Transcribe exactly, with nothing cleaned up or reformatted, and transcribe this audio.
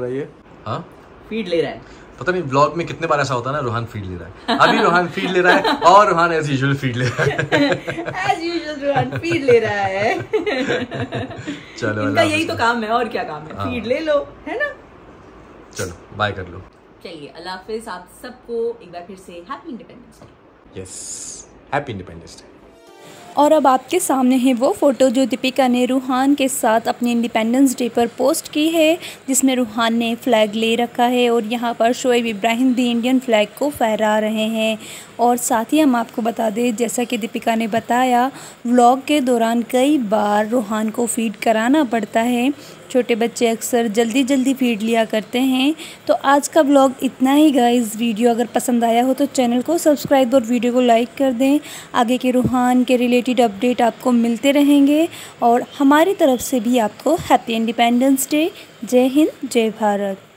बताइए। हाँ फीड ले रहा है। पता नहीं व्लॉग में कितने बार ऐसा होता है ना, रूहान फीड ले रहा है। अभी रूहान फीड ले रहा है और रूहान एज यूजुअल फीड ले रहा है। एज यूजुअल रूहान फीड ले रहा है। चलो इनका यही तो काम है, और क्या काम है, फीड ले लो, है ना। चलो बाय कर लो। चलिए अल्लाह हाफिज, आप सबको एक बार फिर से happy independence day. Yes happy independence day. और अब आपके सामने है वो फ़ोटो जो दीपिका ने रूहान के साथ अपने इंडिपेंडेंस डे पर पोस्ट की है, जिसमें रूहान ने फ़्लैग ले रखा है और यहाँ पर शोएब इब्राहिम भी इंडियन फ्लैग को फहरा रहे हैं। और साथ ही हम आपको बता दें, जैसा कि दीपिका ने बताया, व्लॉग के दौरान कई बार रूहान को फ़ीड कराना पड़ता है। छोटे बच्चे अक्सर जल्दी जल्दी फीड लिया करते हैं। तो आज का व्लॉग इतना ही गाइस। वीडियो अगर पसंद आया हो तो चैनल को सब्सक्राइब और वीडियो को लाइक कर दें। आगे के रूहान के रिलेटेड अपडेट आपको मिलते रहेंगे और हमारी तरफ से भी आपको हैप्पी इंडिपेंडेंस डे। जय हिंद, जय भारत।